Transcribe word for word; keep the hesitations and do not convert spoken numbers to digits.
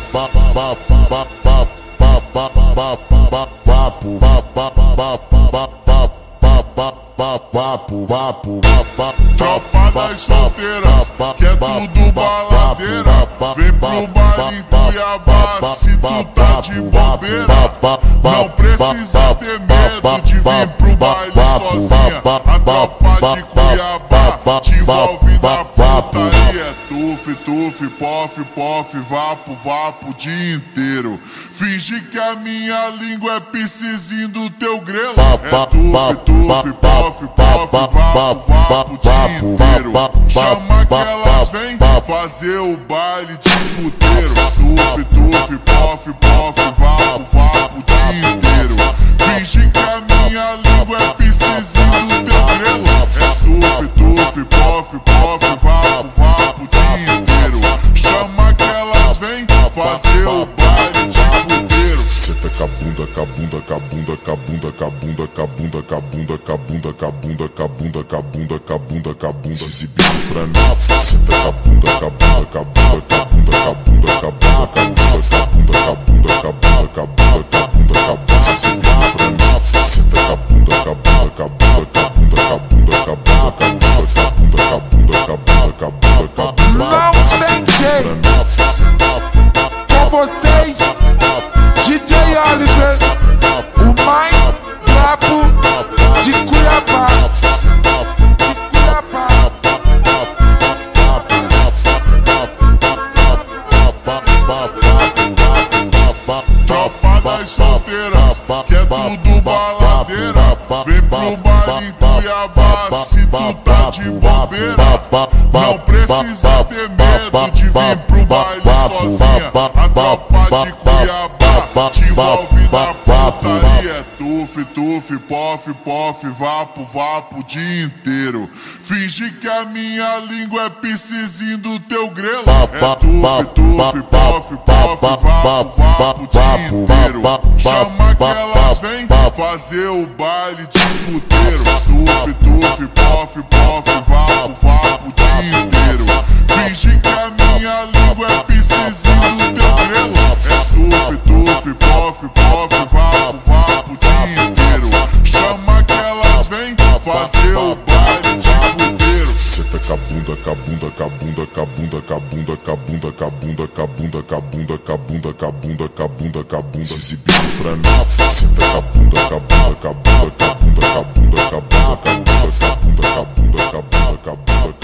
Tropa das solteiras, que é tudo baladeira. Vem pro baile em Cuiabá, se tu tá de bobeira. Não precisa ter medo de vir pro baile sozinha. A tropa de Cuiabá te envolve na putaria. Tuf, tuf, pof, pof, vapo, vapo o dia inteiro. Finge que a minha língua é piscizinho do teu grelo. É tuf, tuf, pof, pof, vapo, vapo o dia inteiro. Chama que elas vêm fazer o baile de puteiro. Tuf, tuf, pof, pof, vapo, vapo o dia inteiro. Finge que a minha língua é piscizinho do teu grelo. É tuf, tuf, pof, pof, vapo, vapo o dia inteiro. Chama que elas vêm fazer o baile de puteiro. Senta com a bunda, com a bunda, com a bunda, com a bunda, com a bunda, com a bunda, com a bunda, com a bunda, com a bunda, com a bunda, com a bunda, com a bunda, com a bunda, se exibindo pra mim. Senta com a bunda, com a bunda, com a bunda, com a bunda, com a bunda, com a bunda, com a bunda, com a bunda, com a bunda, com a bunda, com a bunda, com a bunda, com a bunda, se exibindo pra mim. Senta com a bunda, com a bunda, com a bunda, com a bunda, com a bunda, com a bunda, com a bunda, com a bunda, com a bunda, com a bunda, com a bunda, com a bunda, com a bunda, se exibindo pra mim. Com vocês, D J Oliver, o mais brabo de Cuiabá. Tropa das solteiras, que é tudo baladeira. Vem pro baile em Cuiabá, se tu tá de bobeira. Não precisa ter medo de vir pro baile sozinha. A tropa de Cuiabá te envolve na putaria. Tuf, tuf, pof, pof, vapo, vapo o dia inteiro. Finge que a minha língua é piscizinho do teu grelo. É tuf, tuf, pof, pof, vapo, vapo o dia inteiro. Chama que elas vêm fazer o baile de puteiro. Tuf, tuf, pof, pof, vapo, vapo o dia inteiro. Finge que a minha língua é piscizinho do teu grelo. É tuf, tuf, pof, pof, vapo, vapo o dia inteiro. Chama que elas vêm fazer o baile de puteiro. Senta com a bunda, com a bunda, com a bunda, com a bunda, com a bunda, com a bunda, com a bunda, com a bunda, com a bunda, com a bunda, com a bunda, com a bunda, com a bunda, se exibindo pra mim. Senta com a bunda, com a bunda, com a bunda, com a bunda, com a bunda, com a bunda, com a bunda, com a bunda, com a bunda, com a bunda, com a bunda.